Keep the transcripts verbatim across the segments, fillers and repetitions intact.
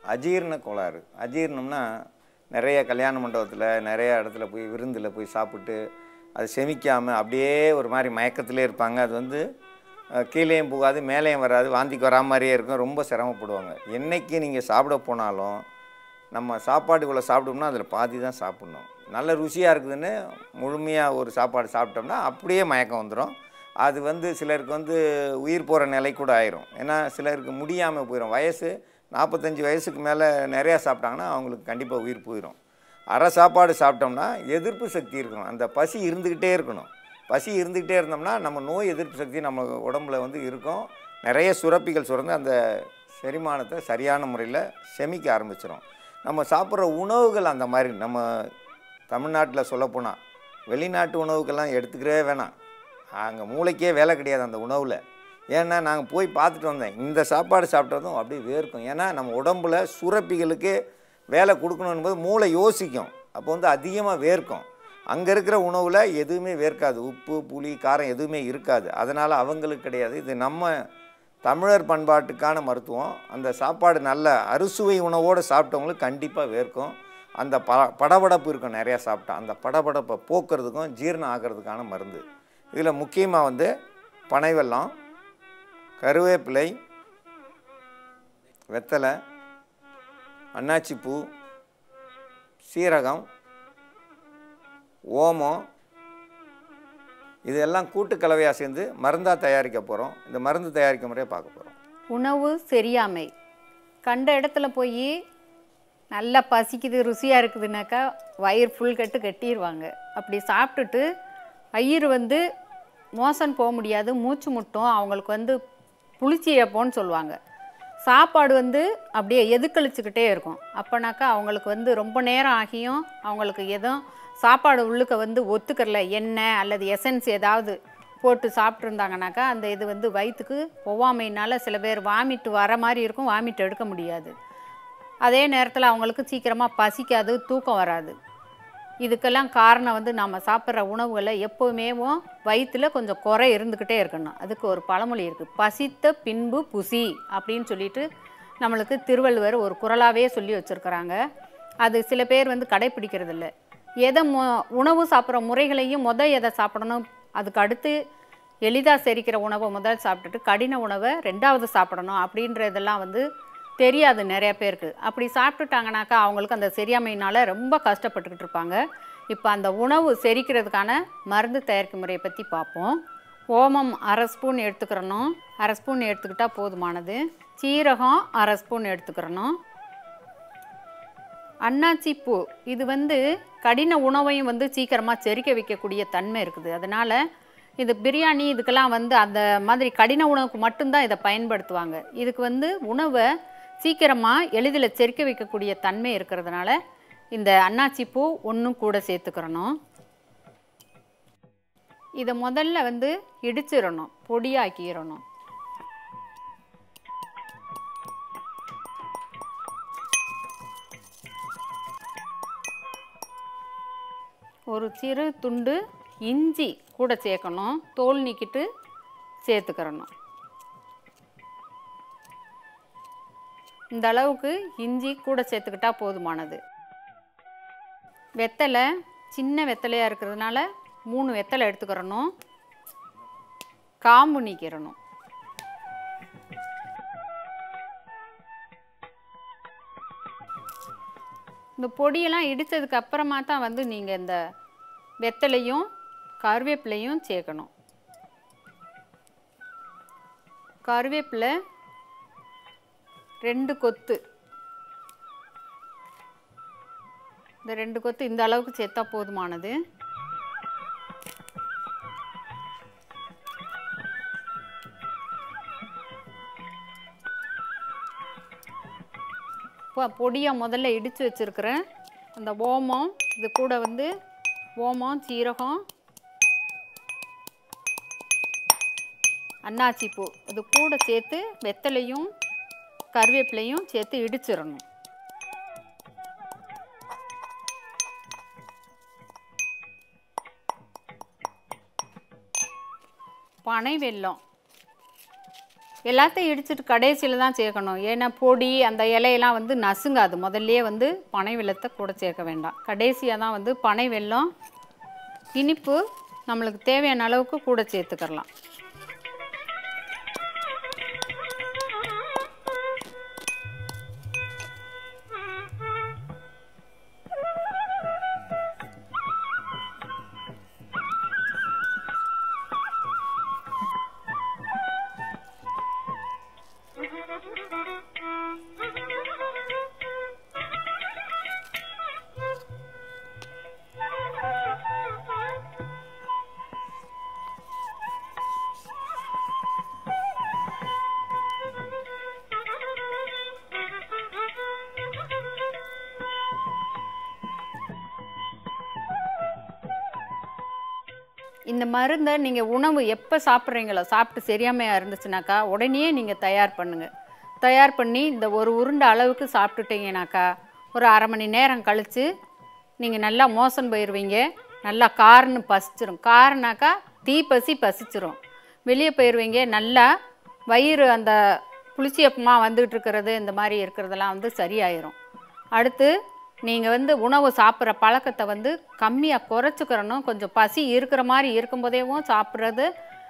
அஜீரண கோளாறு. அஜீரணம்னா நிறைய கல்யாண மண்டபத்தில் நிறைய இடத்துல போய் விருந்தில் போய் சாப்பிட்டு அது செமிக்காமல் அப்படியே ஒரு மாதிரி மயக்கத்திலே இருப்பாங்க. அது வந்து கீழேயும் போகாது மேலேயும் வராது, வாந்திக்கு வரா மாதிரியே இருக்கும், ரொம்ப சிரமப்படுவாங்க. என்றைக்கு நீங்கள் சாப்பிட போனாலும் நம்ம சாப்பாடுக்குள்ளே சாப்பிட்டோம்னா அதில் பாதி தான் சாப்பிட்ணும். நல்ல ருசியாக இருக்குதுன்னு முழுமையாக ஒரு சாப்பாடு சாப்பிட்டோம்னா அப்படியே மயக்கம் வந்துடும். அது வந்து சிலருக்கு வந்து உயிர் போகிற நிலை கூட ஆயிரும். ஏன்னா சிலருக்கு முடியாமல் போயிடும். வயசு நாற்பத்தஞ்சு வயசுக்கு மேலே நிறையா சாப்பிட்டாங்கன்னா அவங்களுக்கு கண்டிப்பாக உயிர் போயிடும். அரை சாப்பாடு சாப்பிட்டோம்னா எதிர்ப்பு சக்தி இருக்கணும், அந்த பசி இருந்துக்கிட்டே இருக்கணும். பசி இருந்துக்கிட்டே இருந்தோம்னா நம்ம நோய் எதிர்ப்பு சக்தி நம்ம உடம்புல வந்து இருக்கும். நிறைய சுரப்பிகள் சுரந்து அந்த செரிமானத்தை சரியான முறையில் செமிக்க ஆரம்பிச்சிடும். நம்ம சாப்பிட்ற உணவுகள் அந்த மாதிரி நம்ம தமிழ்நாட்டில் சொல்லப்போனால் வெளிநாட்டு உணவுக்கெல்லாம் எடுத்துக்கிறவே வேணாம். அங்கே மூளைக்கே வேலை கிடையாது அந்த உணவில். ஏன்னா நாங்கள் போய் பார்த்துட்டு வந்தேன், இந்த சாப்பாடு சாப்பிட்டதும் அப்படியே வேர்க்கும். ஏன்னா நம்ம உடம்புல சுரப்பிகளுக்கு வேலை கொடுக்கணும் போது மூளை யோசிக்கும், அப்போ வந்து அதிகமாக வேர்க்கும். அங்கே இருக்கிற உணவில் எதுவுமே வேர்க்காது, உப்பு புளி காரம் எதுவுமே இருக்காது. அதனால் அவங்களுக்கு கிடையாது. இது நம்ம தமிழர் பண்பாட்டுக்கான மருத்துவம். அந்த சாப்பாடு நல்ல அறுசுவை உணவோடு சாப்பிட்டவங்களுக்கு கண்டிப்பாக வேர்க்கும். அந்த ப படபடப்பு இருக்கும் நிறையா சாப்பிட்டா, அந்த படபடப்பை போக்குறதுக்கும் ஜீரணம் ஆகிறதுக்கான மருந்து. இதில் முக்கியமாக வந்து பனை வெல்லம், கருவேப்பிலை, வெத்தலை, அன்னாச்சிப்பூ, சீரகம், ஓமம் இதெல்லாம் கூட்டு கலவையாக சேர்ந்து மருந்தாக தயாரிக்க போகிறோம். இந்த மருந்து தயாரிக்க முறையை பார்க்க போகிறோம். உணவு சரியாமை. கண்ட இடத்துல போய் நல்லா பசிக்குது ருசியாக இருக்குதுனாக்கா வயிறு ஃபுல் கட்டு கட்டிடுவாங்க. அப்படி சாப்பிட்டுட்டு வயிறு வந்து மோசன் போக முடியாது, மூச்சு முட்டும், அவங்களுக்கு வந்து புளிச்சி ஏப்போன்னு சொல்லுவாங்க. சாப்பாடு வந்து அப்படியே எதுக்கழிச்சுக்கிட்டே இருக்கும். அப்போனாக்கா அவங்களுக்கு வந்து ரொம்ப நேரம் ஆகியும் அவங்களுக்கு எதுவும் சாப்பாடு உள்ளுக்க வந்து ஒத்துக்கறல, எண்ணெய் அல்லது எசன்ஸ் ஏதாவது போட்டு சாப்பிட்ருந்தாங்கனாக்கா அந்த இது வந்து வயிற்றுக்கு ஒவ்வாமையினால் சில பேர் வாமிட்டு வர மாதிரி இருக்கும், வாமிட்டு எடுக்க முடியாது. அதே நேரத்தில் அவங்களுக்கு சீக்கிரமாக பசிக்காது, தூக்கம் வராது. இதுக்கெல்லாம் காரணம் வந்து நம்ம சாப்பிட்ற உணவுகளை எப்போவுமே வயிற்றில் கொஞ்சம் குறை இருந்துக்கிட்டே இருக்கணும். அதுக்கு ஒரு பழமொழி இருக்குது, பசித்த பின்பு புசி அப்படின்னு சொல்லிட்டு நம்மளுக்கு திருவள்ளுவர் ஒரு குறளாகவே சொல்லி வச்சுருக்கிறாங்க. அது சில பேர் வந்து கடைப்பிடிக்கிறது இல்லை. எதை மொ உணவு சாப்பிட்ற முறைகளையும் முதல் எதை சாப்பிடணும், அதுக்கு அடுத்து எளிதாக செரிக்கிற உணவை முதல் சாப்பிட்டுட்டு கடின உணவை ரெண்டாவது சாப்பிடணும் அப்படின்றதெல்லாம் வந்து தெரியாது நிறைய பேருக்கு. அப்படி சாப்பிட்டுட்டாங்கனாக்கா அவங்களுக்கு அந்த சரியாமையினால் ரொம்ப கஷ்டப்பட்டுக்கிட்டு இருப்பாங்க. இப்போ அந்த உணவு செரிக்கிறதுக்கான மருந்து தயாரிக்கும் முறையை பற்றி பார்ப்போம். ஓமம் அரை ஸ்பூன் எடுத்துக்கிறணும், அரை ஸ்பூன் எடுத்துக்கிட்டால் போதுமானது. சீரகம் அரை ஸ்பூன் எடுத்துக்கிறணும். அன்னாச்சி பூ இது வந்து கடின உணவையும் வந்து சீக்கிரமாக செரிக்க வைக்கக்கூடிய தன்மை இருக்குது. அதனால் இது பிரியாணி இதுக்கெல்லாம் வந்து அந்த மாதிரி கடின உணவுக்கு மட்டும்தான் இதை பயன்படுத்துவாங்க. இதுக்கு வந்து உணவை சீக்கிரமாக எளிதில் செரிக்க வைக்கக்கூடிய தன்மை இருக்கிறதுனால இந்த அன்னாச்சி பூ ஒன்றும் கூட சேர்த்துக்கிறணும். இதை முதல்ல வந்து இடிச்சிடணும், பொடியாக்கிடணும். ஒரு சிறு துண்டு இஞ்சி கூட சேர்க்கணும், தோல் நீக்கிட்டு சேர்த்துக்கிறணும். இந்த அளவுக்கு இஞ்சி கூட சேர்த்துக்கிட்டா போதுமானது. வெத்தலை சின்ன வெத்தலையாக இருக்கிறதுனால மூணு வெத்தலை எடுத்துக்கிறணும், காம்பு நீக்கிறணும். இந்த பொடியெல்லாம் இடித்ததுக்கு அப்புறமா தான் வந்து நீங்கள் இந்த வெத்தலையும் கருவேப்பிலையும் சேர்க்கணும். கருவேப்பிலை ரெண்டு கொத்து, இந்த ரெண்டு கொத்து இந்த அளவுக்கு சேர்த்தா போதுமானது. இப்போ பொடியை முதல்ல இடித்து வச்சுருக்கிறேன் அந்த ஓமம், இது கூட வந்து ஓமம், சீரகம், அன்னாச்சிப்பூ இது கூட சேர்த்து வெத்தலையும் கருவேப்பிலையும் சேர்த்து இடிச்சிடணும். பனை வெல்லம் எல்லாத்தையும் இடிச்சிட்டு கடைசியில் தான் சேர்க்கணும். ஏன்னா பொடி அந்த இலையெல்லாம் வந்து நசுங்காது. முதல்லையே வந்து பனை வெல்லத்தை கூட சேர்க்க வேண்டாம். கடைசியாக தான் வந்து பனை வெல்லம் இனிப்பு நம்மளுக்கு தேவையான அளவுக்கு கூட சேர்த்துக்கலாம். இந்த மருந்தை நீங்கள் உணவு எப்போ சாப்பிட்றீங்களோ சாப்பிட்டு சரியாமையாக இருந்துச்சுனாக்கா உடனே நீங்கள் தயார் பண்ணுங்கள். தயார் பண்ணி இந்த ஒரு உருண்டை அளவுக்கு சாப்பிட்டுட்டீங்கனாக்கா ஒரு அரை மணி நேரம் கழித்து நீங்கள் நல்லா மோசன் போயிடுவீங்க. நல்லா காரன்னு பசிச்சிரும். காரனாக்கா தீப்பசி பசிச்சிரும். வெளியே போயிடுவீங்க. நல்லா வயிறு அந்த புளிச்சியப்பமாக வந்துகிட்டு இருக்கிறது இந்த மாதிரி இருக்கிறதெல்லாம் வந்து சரியாயிரும். அடுத்து நீங்கள் வந்து உணவு சாப்பிட்ற பழக்கத்தை வந்து கம்மியாக குறைச்சிக்கிறணும். கொஞ்சம் பசி இருக்கிற மாதிரி இருக்கும்போதேவும் சாப்பிட்றது,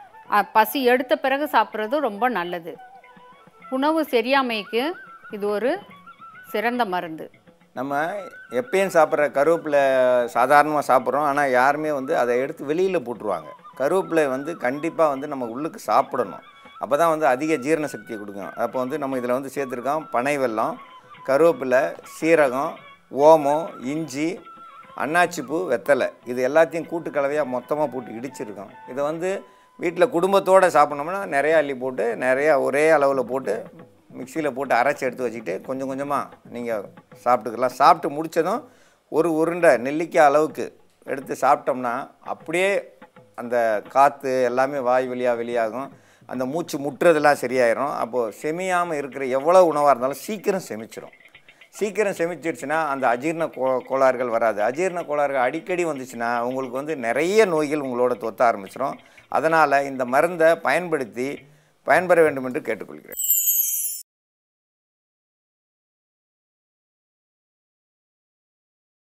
பசி எடுத்த பிறகு சாப்பிட்றது ரொம்ப நல்லது. உணவு சரியாமைக்கு இது ஒரு சிறந்த மருந்து. நம்ம எப்பயும் சாப்பிட்ற கருவேப்பிலை சாதாரணமாக சாப்பிட்றோம். ஆனால் யாருமே வந்து அதை எடுத்து வெளியில் போட்டுருவாங்க. கருவேப்பிலை வந்து கண்டிப்பாக வந்து நம்ம உள்ளுக்கு சாப்பிடணும். அப்போ தான் வந்து அதிக ஜீரண சக்தியை கொடுக்கும். அப்போ வந்து நம்ம இதில் வந்து சேர்த்துருக்கோம் பனை வெல்லம், கருவேப்பிலை, சீரகம், ஓமம், இஞ்சி, அன்னாச்சிப்பூ, வெத்தலை. இது எல்லாத்தையும் கூட்டு கலவையாக மொத்தமாக போட்டு இடிச்சிருக்கோம். இதை வந்து வீட்டில் குடும்பத்தோடு சாப்பிட்ணோம்னா நிறையா அள்ளி போட்டு நிறையா ஒரே அளவில் போட்டு மிக்சியில் போட்டு அரைச்சி எடுத்து வச்சுக்கிட்டு கொஞ்சம் கொஞ்சமாக நீங்கள் சாப்பிட்டுக்கலாம். சாப்பிட்டு முடித்ததும் ஒரு உருண்டை நெல்லிக்காய் அளவுக்கு எடுத்து சாப்பிட்டோம்னா அப்படியே அந்த காற்று எல்லாமே வாய் வழியாக வெளியாகும். அந்த மூச்சு முட்டுறதெல்லாம் சரியாயிடும். அப்போது செமியாமல் இருக்கிற எவ்வளோ உணவாக இருந்தாலும் சீக்கிரம் செமிச்சிடும். சீக்கிரம் செமிச்சிடுச்சுன்னா அந்த அஜீரண கோ கோளாறுகள் வராது. அஜீரண கோளாறுகள் அடிக்கடி வந்துச்சுன்னா உங்களுக்கு வந்து நிறைய நோய்கள் உங்களோட தொத்த ஆரம்பிச்சிடும். அதனால் இந்த மருந்தை பயன்படுத்தி பயன்பெற வேண்டும் என்று கேட்டுக்கொள்கிறேன்.